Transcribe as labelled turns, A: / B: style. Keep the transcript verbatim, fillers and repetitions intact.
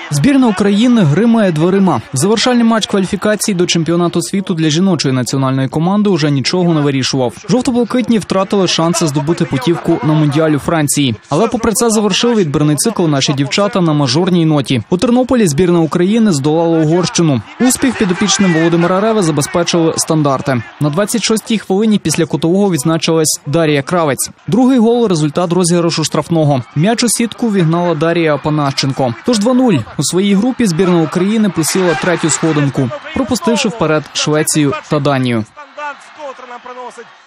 A: Збірна України гримає дверима. Завершальний матч кваліфікації до чемпіонату світу для жіночої національної команди уже нічого не вирішував. Жовто-блакитні втратили шанси здобути путівку на Мундіаль у Франції. Але попри це завершили відбірний цикл наші дівчата на мажорній ноті. У Тернополі збірна України здолала Угорщину. Успіх підопічним Володимира Реви забезпечили стандарти. На двадцять шостій хвилині після кутового відзначилась Дар'я Кравець. Другий гол – результат розіграшу штрафного. М'яч у сітку вігнала Дар'я Панащенко. Тож два нуль. У своїй групі збірна України посіла третю сходинку, пропустивши вперед Швецію та Данію.